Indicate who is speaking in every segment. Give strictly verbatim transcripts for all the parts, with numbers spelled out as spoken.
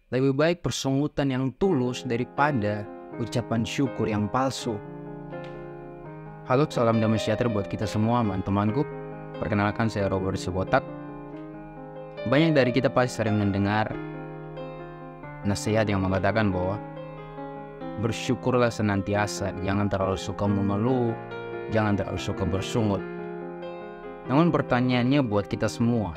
Speaker 1: Lebih baik persungutan yang tulus daripada ucapan syukur yang palsu. Halo, salam damai sejahtera buat kita semua, teman-temanku. Perkenalkan, saya Robert Sibotak. Banyak dari kita pasti sering mendengar nasihat yang mengatakan bahwa bersyukurlah senantiasa, jangan terlalu suka mengeluh, jangan terlalu suka bersungut. Namun pertanyaannya buat kita semua,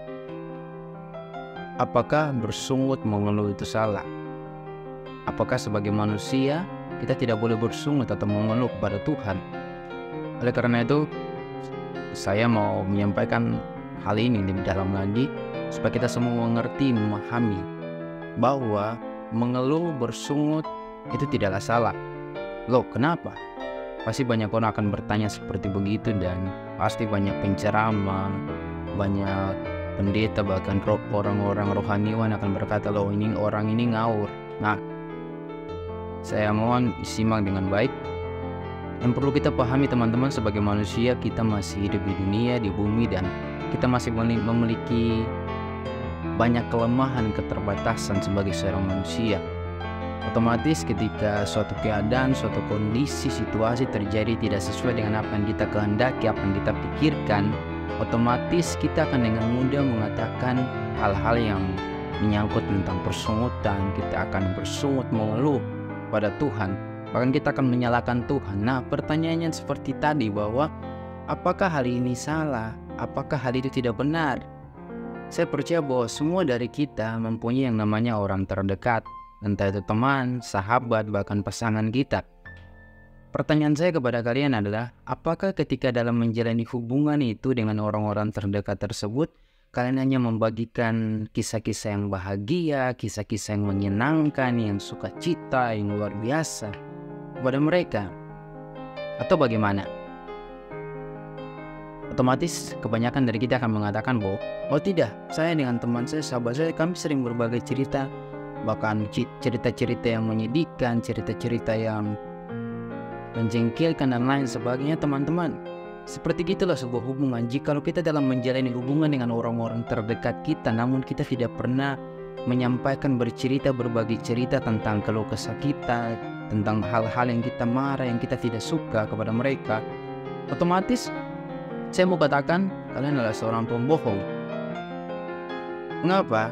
Speaker 1: apakah bersungut mengeluh itu salah? Apakah sebagai manusia kita tidak boleh bersungut atau mengeluh kepada Tuhan? Oleh karena itu, saya mau menyampaikan hal ini di dalam lagi supaya kita semua mengerti, memahami bahwa mengeluh, bersungut itu tidaklah salah. Loh, kenapa? Pasti banyak orang akan bertanya seperti begitu, dan pasti banyak penceramah, banyak pendeta, bahkan orang-orang rohaniwan akan berkata, loh ini orang ini ngawur. Nah, saya mohon simak dengan baik. Yang perlu kita pahami, teman-teman, sebagai manusia kita masih hidup di dunia, di bumi, dan kita masih memiliki banyak kelemahan, keterbatasan sebagai seorang manusia. Otomatis ketika suatu keadaan, suatu kondisi, situasi terjadi tidak sesuai dengan apa yang kita kehendaki, apa yang kita pikirkan, otomatis kita akan dengan mudah mengatakan hal-hal yang menyangkut tentang persungutan. Kita akan bersungut, mengeluh pada Tuhan, bahkan kita akan menyalahkan Tuhan. Nah, pertanyaannya seperti tadi, bahwa apakah hal ini salah? Apakah hal itu tidak benar? Saya percaya bahwa semua dari kita mempunyai yang namanya orang terdekat, entah itu teman, sahabat, bahkan pasangan kita. Pertanyaan saya kepada kalian adalah, apakah ketika dalam menjalani hubungan itu dengan orang-orang terdekat tersebut, kalian hanya membagikan kisah-kisah yang bahagia, kisah-kisah yang menyenangkan, yang sukacita, yang luar biasa kepada mereka? Atau bagaimana? Otomatis kebanyakan dari kita akan mengatakan bahwa, oh tidak, saya dengan teman saya, sahabat saya, kami sering berbagi cerita, bahkan cerita-cerita yang menyedihkan, cerita-cerita yang menjengkelkan dan lain sebagainya. Teman-teman, seperti itulah sebuah hubungan. Jikalau kita dalam menjalani hubungan dengan orang-orang terdekat kita, namun kita tidak pernah menyampaikan, bercerita, berbagi cerita tentang keluh kesah kita, tentang hal-hal yang kita marah, yang kita tidak suka kepada mereka, otomatis saya mau katakan kalian adalah seorang pembohong. Mengapa?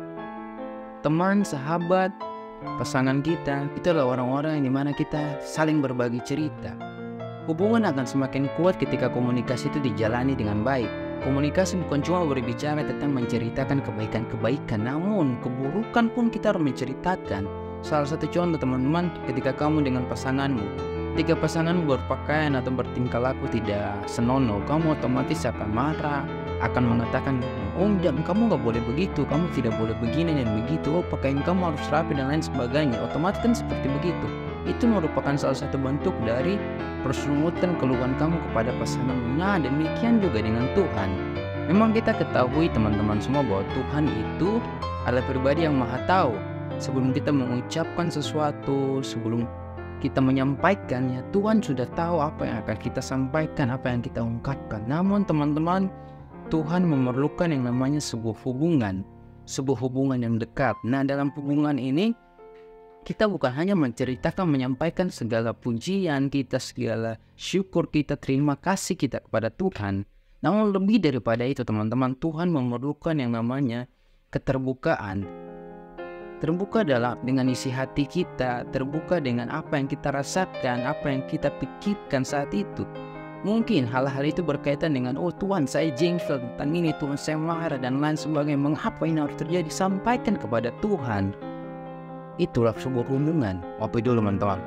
Speaker 1: Teman, sahabat, pasangan kita, itu adalah orang-orang yang dimana kita saling berbagi cerita. Hubungan akan semakin kuat ketika komunikasi itu dijalani dengan baik. Komunikasi bukan cuma berbicara tentang menceritakan kebaikan-kebaikan, namun keburukan pun kita harus menceritakan. Salah satu contoh, teman-teman, ketika kamu dengan pasanganmu, ketika pasanganmu berpakaian atau bertingkah laku tidak senonoh, kamu otomatis akan marah, akan mengatakan, oh jangan, kamu gak boleh begitu, kamu tidak boleh begini dan begitu, oh pakaian kamu harus rapi dan lain sebagainya. Otomatis kan seperti begitu. Itu merupakan salah satu bentuk dari persungutan, keluhan kamu kepada pasanganmu. Nah, demikian juga dengan Tuhan. Memang kita ketahui, teman-teman semua, bahwa Tuhan itu adalah pribadi yang maha tahu. Sebelum kita mengucapkan sesuatu, sebelum kita menyampaikannya, Tuhan sudah tahu apa yang akan kita sampaikan, apa yang kita ungkapkan. Namun teman-teman, Tuhan memerlukan yang namanya sebuah hubungan, sebuah hubungan yang dekat. Nah, dalam hubungan ini kita bukan hanya menceritakan, menyampaikan segala pujian kita, segala syukur kita, terima kasih kita kepada Tuhan. Namun lebih daripada itu, teman-teman, Tuhan memerlukan yang namanya keterbukaan. Terbuka dalam dengan isi hati kita, terbuka dengan apa yang kita rasakan, apa yang kita pikirkan saat itu. Mungkin hal-hal itu berkaitan dengan, oh Tuhan, saya jengkel tentang ini, Tuhan saya marah dan lain sebagainya. Mengapa ini harus terjadi? Sampaikan kepada Tuhan. Itulah sebuah hubungan. Apa itu, teman-teman?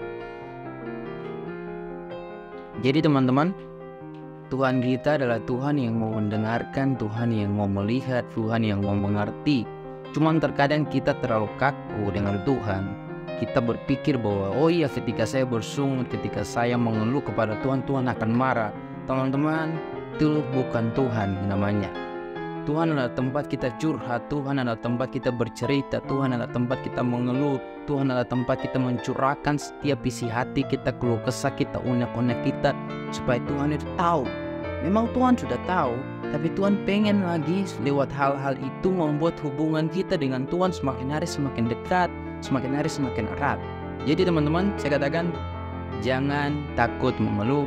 Speaker 1: Jadi teman-teman, Tuhan kita adalah Tuhan yang mau mendengarkan, Tuhan yang mau melihat, Tuhan yang mau mengerti. Cuman terkadang kita terlalu kaku dengan Tuhan. Kita berpikir bahwa, oh iya, ketika saya bersungut, ketika saya mengeluh kepada Tuhan, Tuhan akan marah. Teman-teman, itu bukan Tuhan namanya. Tuhan adalah tempat kita curhat, Tuhan adalah tempat kita bercerita, Tuhan adalah tempat kita mengeluh, Tuhan adalah tempat kita mencurahkan setiap isi hati kita, keluh kesah kita, unek-unek kita, supaya Tuhan itu tahu. Memang Tuhan sudah tahu, Tapi Tuhan pengen lagi lewat hal-hal itu membuat hubungan kita dengan Tuhan semakin hari semakin dekat, semakin hari semakin erat. Jadi teman-teman, saya katakan jangan takut mengeluh,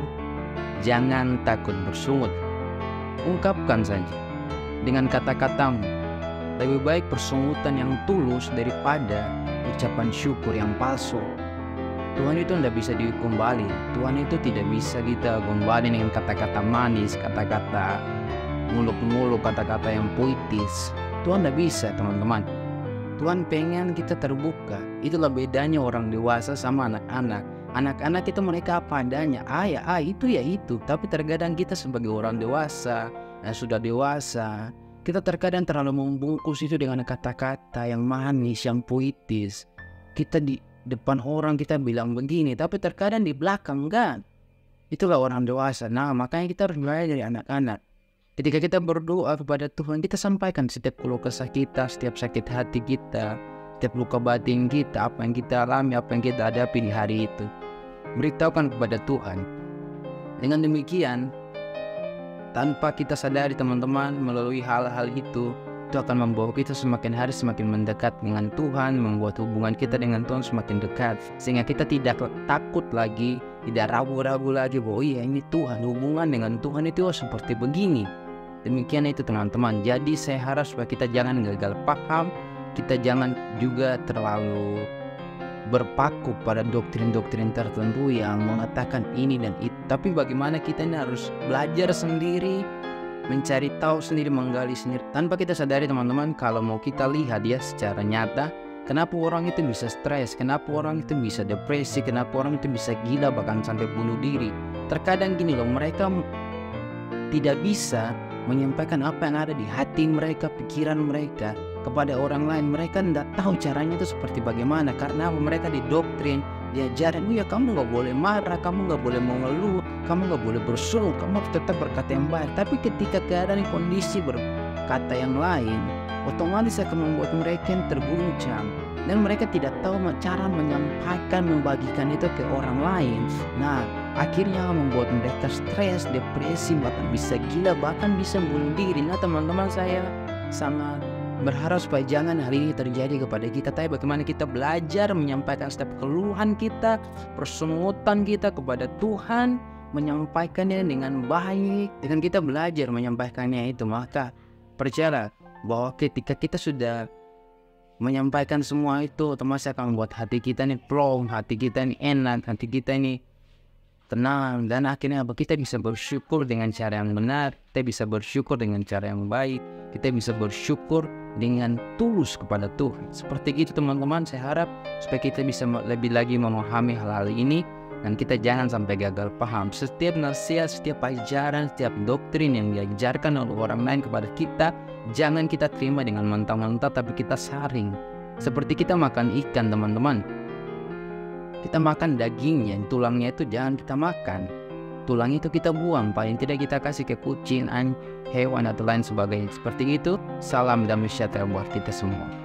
Speaker 1: jangan takut bersungut. Ungkapkan saja dengan kata-katamu. Lebih baik persungutan yang tulus daripada ucapan syukur yang palsu. Tuhan itu tidak bisa dikembali. Tuhan itu tidak bisa kita kembali dengan kata-kata manis, kata-kata muluk-muluk, kata-kata yang puitis. Tuhan tidak bisa, teman-teman. Tuhan pengen kita terbuka. Itulah bedanya orang dewasa sama anak-anak. Anak-anak itu mereka apa adanya. Ah ya, ah itu ya itu. Tapi terkadang kita sebagai orang dewasa, yang sudah dewasa, kita terkadang terlalu membungkus itu dengan kata-kata yang manis, yang puitis. Kita di depan orang kita bilang begini, tapi terkadang di belakang kan. Itulah orang dewasa. Nah, makanya kita harus belajar dari anak-anak. Ketika kita berdoa kepada Tuhan, kita sampaikan setiap keluh kesah kita, setiap sakit hati kita, setiap luka batin kita, apa yang kita alami, apa yang kita hadapi di hari itu. Beritahukan kepada Tuhan. Dengan demikian, tanpa kita sadari teman-teman, melalui hal-hal itu, itu akan membawa kita semakin hari semakin mendekat dengan Tuhan, membuat hubungan kita dengan Tuhan semakin dekat. Sehingga kita tidak takut lagi, tidak ragu-ragu lagi bahwa iya ini Tuhan, hubungan dengan Tuhan itu seperti begini. Demikian itu teman-teman. Jadi saya harap supaya kita jangan gagal paham, kita jangan juga terlalu berpaku pada doktrin-doktrin tertentu yang mengatakan ini dan itu. Tapi bagaimana kita ini harus belajar sendiri, mencari tahu sendiri, menggali sendiri. Tanpa kita sadari teman-teman, kalau mau kita lihat ya secara nyata, kenapa orang itu bisa stres, kenapa orang itu bisa depresi, kenapa orang itu bisa gila bahkan sampai bunuh diri. Terkadang gini loh, mereka tidak bisa menyampaikan apa yang ada di hati mereka, pikiran mereka kepada orang lain. Mereka tidak tahu caranya itu seperti bagaimana, karena mereka didoktrin, diajarin, oh ya kamu nggak boleh marah, kamu nggak boleh mengeluh, kamu nggak boleh bersungut, kamu harus tetap berkata yang baik. Tapi ketika keadaan kondisi berkata yang lain, otomatis akan membuat mereka yang terguncang, dan mereka tidak tahu cara menyampaikan, membagikan itu ke orang lain. Nah, akhirnya membuat mereka stres, depresi, bahkan bisa gila, bahkan bisa bunuh diri. Nah teman-teman, saya sangat berharap supaya jangan hal ini terjadi kepada kita. Tapi bagaimana kita belajar menyampaikan setiap keluhan kita, persungutan kita kepada Tuhan, menyampaikannya dengan baik. Dengan kita belajar menyampaikannya itu, maka percayalah bahwa ketika kita sudah menyampaikan semua itu, otomatis akan membuat hati kita ini plong, hati kita ini enak, hati kita ini tenang, dan akhirnya apa? Kita bisa bersyukur dengan cara yang benar, kita bisa bersyukur dengan cara yang baik, kita bisa bersyukur dengan tulus kepada Tuhan. Seperti itu teman-teman, saya harap supaya kita bisa lebih lagi memahami hal-hal ini, dan kita jangan sampai gagal paham. Setiap nasihat, setiap ajaran, setiap doktrin yang diajarkan oleh orang lain kepada kita, jangan kita terima dengan mentah-mentah, tapi kita saring. Seperti kita makan ikan teman-teman, kita makan dagingnya, tulangnya itu jangan kita makan. Tulang itu kita buang, paling tidak kita kasih ke kucing, hewan atau lain sebagainya. Seperti itu, salam damai sejahtera buat kita semua.